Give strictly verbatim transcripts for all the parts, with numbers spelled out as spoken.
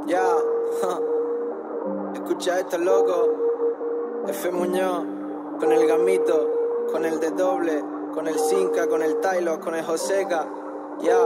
Ya, yeah. Escucha esto, loco. F. Muñoz, con el Gamito, con el de doble, con el Cinca, con el Taylor, con el Joseca. Ya, yeah.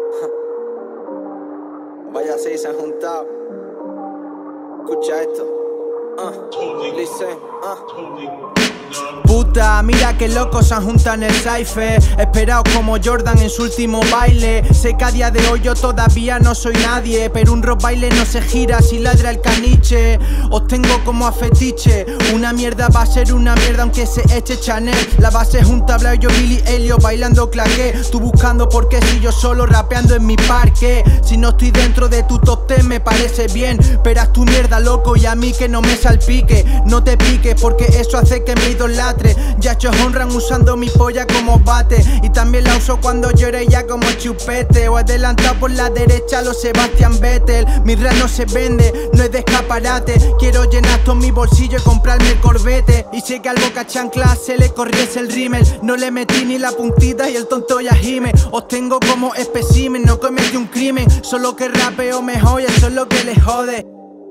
Vaya seis se han juntado. Escucha esto. Uh, listen, uh. Puta, mira que locos se han juntado en el cypher. Esperaos como Jordan en su último baile. Sé que a día de hoy yo todavía no soy nadie, pero un rock baile no se gira si ladra el caniche. Os tengo como a fetiche. Una mierda va a ser una mierda aunque se eche Chanel. La base junta habla yo Billy Elliot bailando claqué. Tú buscando por qué si yo solo rapeando en mi parque. Si no estoy dentro de tu top ten me parece bien, pero haz tu mierda, loco, y a mí que no me salpique. No te piques porque eso hace que me idolatre. Ya hechos honran usando mi polla como bate, y también la uso cuando llore ya como chupete. O adelantado por la derecha los Sebastian Vettel. Mi rap no se vende, no es de escaparate. Quiero llenar todo mi bolsillo y comprarme el Corvette. Y sé que al Boca Chancla se le corriese el rímel. No le metí ni la puntita y el tonto ya gime. Os tengo como espécimen, no cometí un crimen, solo que rapeo mejor y eso es lo que les jode.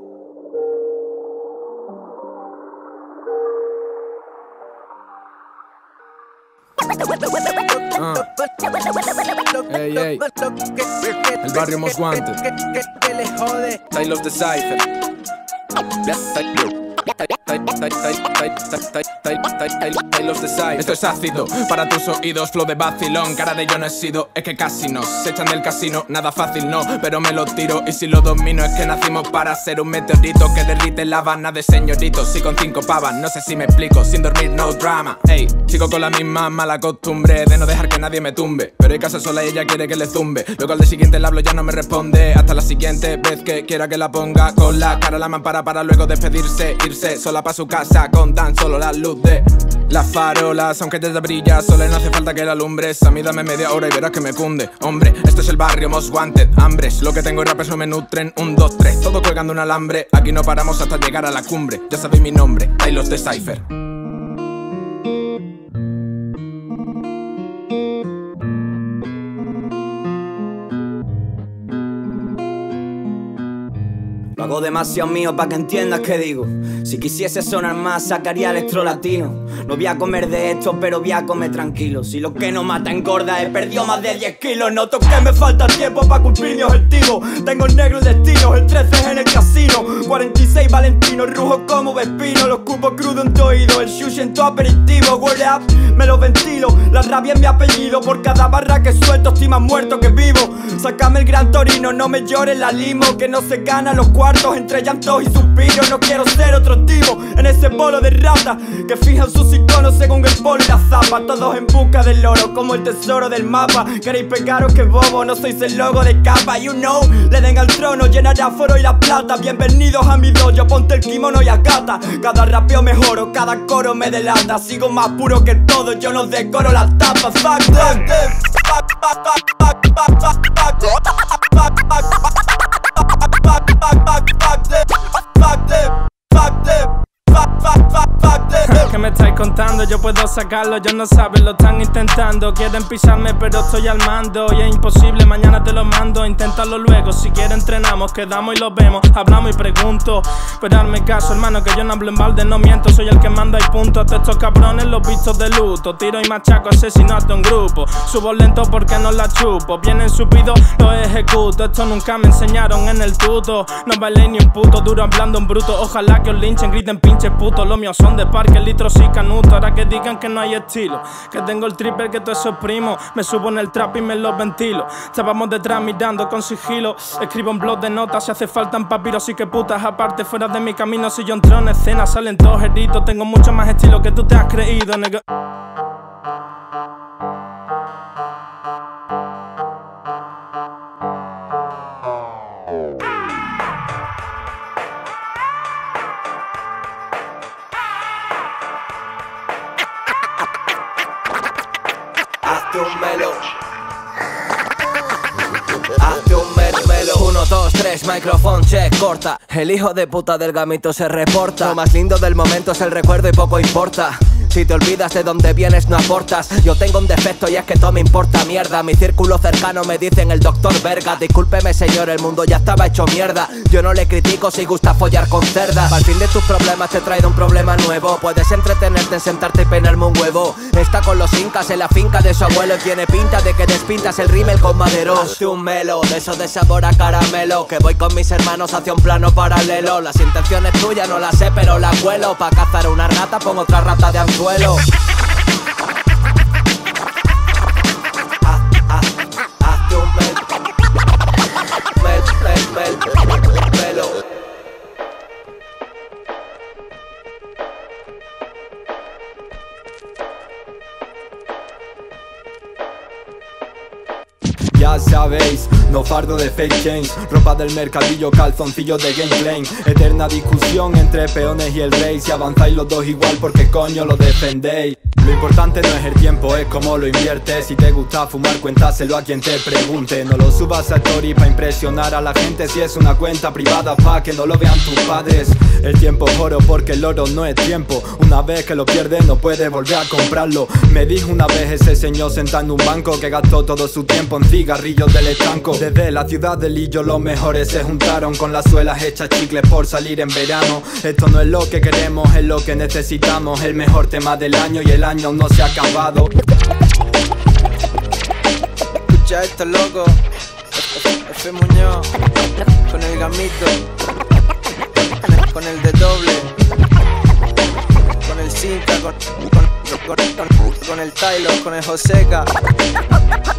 Uh. Ey, ey. El barrio Most Wanted. Style of the Cypher. Esto es ácido para tus oídos, flow de vacilón. Cara de yo no he sido, es que casi nos echan del casino. Nada fácil no, pero me lo tiro. Y si lo domino es que nacimos para ser un meteorito que derrite la habana de señoritos. Y con cinco pavas, no sé si me explico. Sin dormir, no drama. Ey, sigo con la misma mala costumbre de no dejar que nadie me tumbe. Pero hay casa sola y ella quiere que le zumbe. Luego al día siguiente le hablo ya no me responde. Hasta la siguiente vez que quiera que la ponga con la cara a la mampara para luego despedirse. Irse sola pa' su casa con tan solo la luz de las farolas. Aunque desde brilla solo no hace falta que la alumbres. A mí dame media hora y verás que me cunde. Hombre, esto es el barrio Most Wanted. Hambres, lo que tengo y rapes no me nutren. Un, dos, tres, todo colgando un alambre. Aquí no paramos hasta llegar a la cumbre. Ya sabéis mi nombre, Taylor de Cypher. Lo hago demasiado mío pa' que entiendas que digo. Si quisiese sonar más sacaría electro latino. No voy a comer de esto pero voy a comer tranquilo. Si lo que no mata engorda he perdido más de diez kilos. Noto que me falta tiempo pa' cumplir mi objetivo. Tengo el negro destino, el trece en el casino. Cuarenta y seis Valentino, rujo como Vespino. Los cubos crudos en tu oído, el sushi en tu aperitivo. Word up, me lo ventilo, la rabia es mi apellido. Por cada barra que suelto estoy más muerto que vivo. Sácame el Gran Torino, no me llores la limo. Que no se gana los cuartos entre llantos y suspiros. No quiero ser otro tipo en ese bolo de rata que fijan sus iconos según el polo y la zapa. Todos en busca del oro como el tesoro del mapa. Queréis pegaros que bobo, no sois el logo de capa. You know, le den al trono, llenará foro y la plata. Bienvenidos a mi dojo, ponte el kimono y acata. Cada rapeo mejoro, cada coro me delata. Sigo más puro que todo, yo no decoro las tapas. Fuck them, fuck, fuck, fuck, fuck, fuck, fuck, fuck, fuck, fuck, fuck them, fuck them, fuck them, fuck, fuck, fuck, fuck them. ¿Qué me estáis contando? Yo puedo sacarlo, ellos no saben, lo están intentando. Quieren pisarme pero estoy al mando y es imposible, mañana te lo mando. Inténtalo luego, si quieres entrenamos, quedamos y lo vemos. Hablamos y pregunto, pero hazme caso hermano que yo no hablo en balde, no miento. Soy el que manda y punto, a estos cabrones los vistos de luto. Tiro y machaco, asesinato en grupo. Subo lento porque no la chupo, vienen subidos, lo ejecuto. Esto nunca me enseñaron en el tuto. No bailéis ni un puto, duro hablando en bruto. Ojalá que os linchen, griten pinches putos. Los míos son de parque, litros y canuto. Ahora que digan que no hay estilo, que tengo el triple que todos esos primos. Me subo en el trap y me los ventilo. Estábamos detrás mirando con sigilo. Escribo en blog de notas si hace falta en papiros. Y que putas aparte fuera de mi camino. Si yo entro en escena salen todos heridos. Tengo mucho más estilo que tú te has creído, nega. Hazte un melo, hazte un melo, melo. Uno, dos, tres, microphone check, corta. El hijo de puta del Gamito se reporta. Lo más lindo del momento es el recuerdo y poco importa. Si te olvidas de dónde vienes no aportas. Yo tengo un defecto y es que todo me importa mierda. Mi círculo cercano me dicen el doctor Verga. Discúlpeme señor, el mundo ya estaba hecho mierda. Yo no le critico si gusta follar con cerdas. Al fin de tus problemas te he traído un problema nuevo. Puedes entretenerte en sentarte y peinarme un huevo. Está con los incas en la finca de su abuelo y tiene pinta de que despintas el rímel con madero. Hazte un melo, de eso de sabor a caramelo. Que voy con mis hermanos hacia un plano paralelo. Las intenciones tuyas no las sé pero las vuelo. Pa' cazar una rata pongo otra rata de anzuelo. Hazte un mel, mel, mel, mel, melo. Ya sabéis, no fardo de fake chains, ropa del mercadillo, calzoncillos de gameplay. Eterna discusión entre peones y el rey. Si avanzáis los dos igual, porque coño lo defendéis. Lo importante no es el tiempo, es cómo lo inviertes. Si te gusta fumar, cuéntaselo a quien te pregunte. No lo subas a story pa' impresionar a la gente. Si es una cuenta privada pa' que no lo vean tus padres. El tiempo es oro porque el oro no es tiempo. Una vez que lo pierdes no puedes volver a comprarlo. Me dijo una vez ese señor sentado en un banco que gastó todo su tiempo en cigarrillos del estanco. Desde la ciudad de Lillo los mejores se juntaron con las suelas hechas chicles por salir en verano. Esto no es lo que queremos, es lo que necesitamos. El mejor tema del año y el año no se ha acabado. Escucha esto, loco. F Muñoz con el Gamito, con el de doble, con el Cinca, con, con, con, con, con el Taylor, con el Joseca.